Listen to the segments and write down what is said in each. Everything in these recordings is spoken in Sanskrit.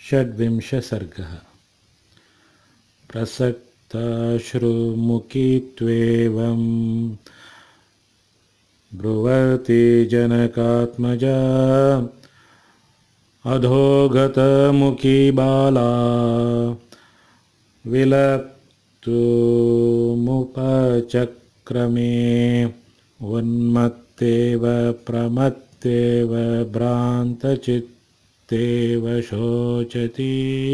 षड्विंशः सर्गः। प्रसक्ताश्रुमुखित्वेवं ब्रुवति जनकात्मजा अधोगतमुखी बाला विलप्तुमुपचक्रमे उन्मत्तेव प्रमत्तेव भ्रान्तचित्तेव शोचति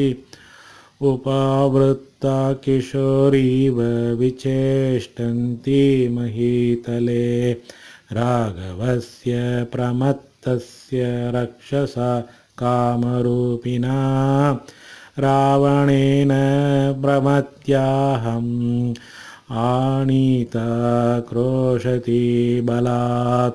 उपावृत्ता किशोरीव विचेष्टन्ति महीतले राघवस्य प्रमत्तस्य रक्षसा कामरूपिणा रावणेन प्रमत्याहम् आनीता क्रोशति बलात्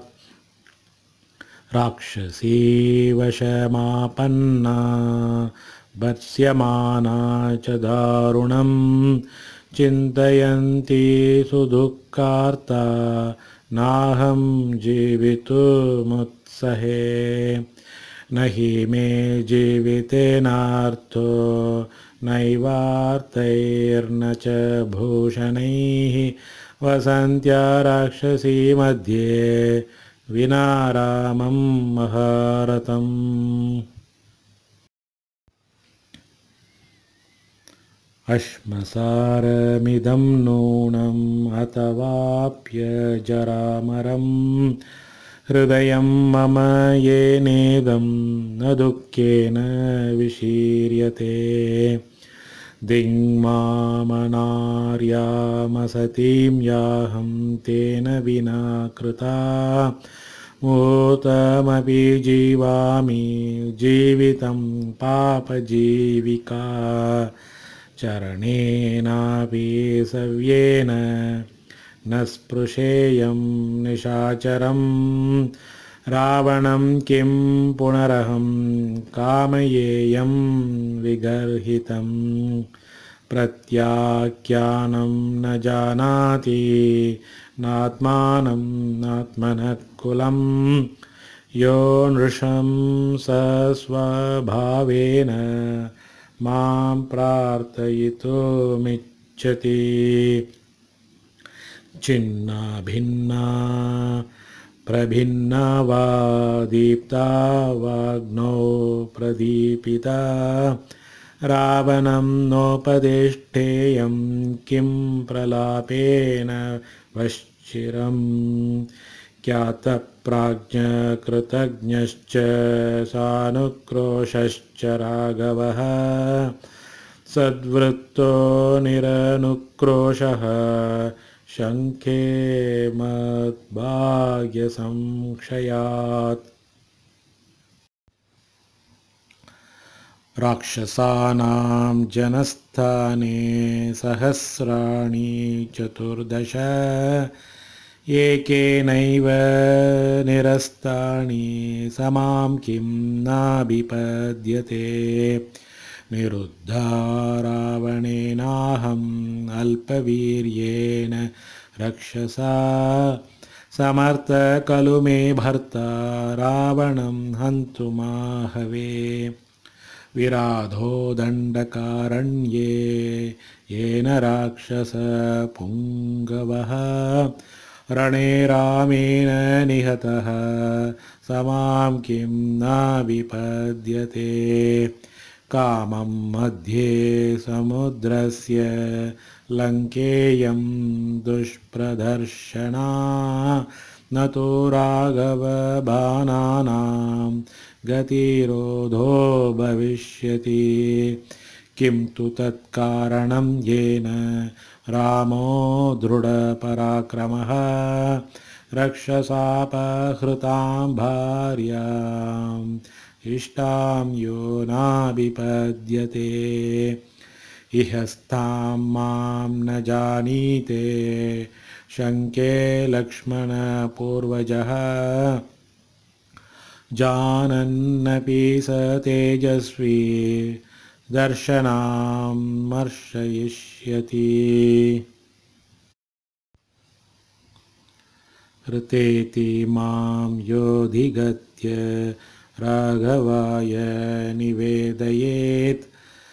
राक्षसी वशमापन्ना भत्स्यमाना च दारुणं चिन्तयन्ती सुदुःखार्ता नाहं जीवितुमुत्सहे न हि मे जीवितेनार्थो नैवार्तैर्न च भूषणैः वसन्त्या राक्षसी मध्ये विना रामं महारथम्। अश्मसारमिदं नूनम् अथवाप्यजरामरम् हृदयं मम येनेदं न दुःखेन विशीर्यते दिङ्मामनार्यामसतीं याहं तेन विना कृता मूतमपि जीवामि जीवितं पापजीविका चरणेनापि सव्येन न स्पृशेयं निशाचरं रावणं किं पुनरहं कामयेयं विगर्हितं प्रत्याख्यानं न जानाति नात्मानं नात्मनः कुलं यो नृशंसस्वभावेन मां प्रार्थयितुमिच्छति छिन्ना भिन्ना प्रभिन्ना वा दीप्ता वाग्नौ प्रदीपिता रावणं नोपदेष्टेयं किं प्रलापेन वश्चिरं ख्यातप्राज्ञकृतज्ञश्च सानुक्रोशश्च राघवः सद्वृत्तो निरनुक्रोशः शङ्खे मद्भाग्यसंक्षयात्। राक्षसानां जनस्थाने सहस्राणि चतुर्दश एकेनैव निरस्तानि समां किं नाभिपद्यते निरुद्धा रावणेनाहम् अल्पवीर्येण रक्षसा समर्थ खलु मे भर्ता रावणं हन्तुमाहवे विराधो दण्डकारण्ये येन राक्षसपुङ्गवः रणे रामेण निहतः समां किं नाभिपद्यते कामं मध्ये समुद्रस्य लङ्केयं दुष्प्रदर्शना न तो राघवबाणानां गतिरोधो भविष्यति किं तु तत्कारणं येन रामो दृढपराक्रमः रक्षसापहृतां भार्याम् इष्टां यो नाभिपद्यते इहस्तां मां न जानीते शङ्के लक्ष्मणपूर्वजः जानन्नपि स तेजस्वी दर्शनां मर्शयिष्यति ऋतेति मां योऽधिगत्य राघवाय निवेदयेत्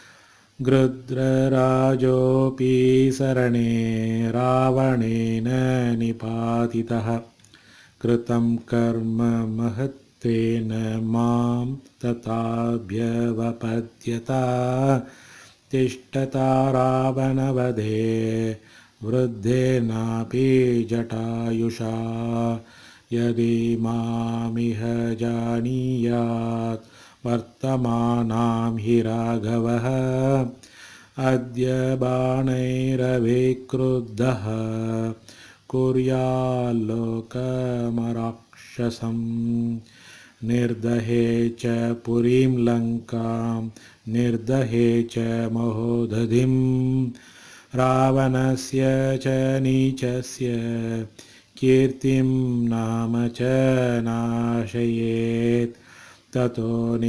गृध्रराजोऽपि सरणे रावणेन निपातितः कृतं कर्म महत्त्वेन मां तथाभ्यवपद्यता तिष्ठता रावणवधे वृद्धेनापि जटायुषा यदि मामिह जानीयात् वर्तमानां हि राघवः अद्य बाणैरविक्रुद्धः कुर्याल्लोकमराक्षसम् निर्दहे च पुरीं लङ्कां निर्दहे च महोदधिं रावणस्य च नीचस्य कीर्तिं नाम च नाशयेत् ततो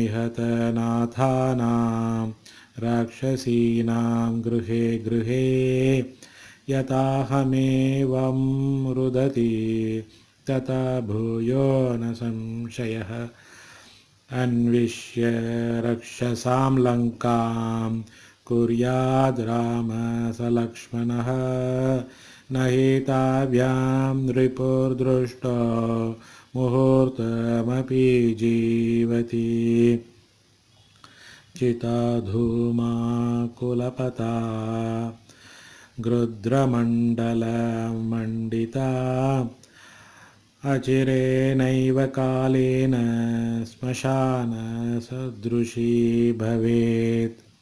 निहतनाथानां राक्षसीनां गृहे गृहे यथाहमेवं रुदति तथा भूयो न संशयः अन्विष्य रक्षसां लङ्कां कुर्याद् रामः स लक्ष्मणः न हि ताभ्यां नृपुर्दृष्टो मुहूर्तमपि जीवति चिताधूमाकुलपता गृध्रमण्डलमण्डिता अचिरेणैव कालेन श्मशानसदृशी भवेत्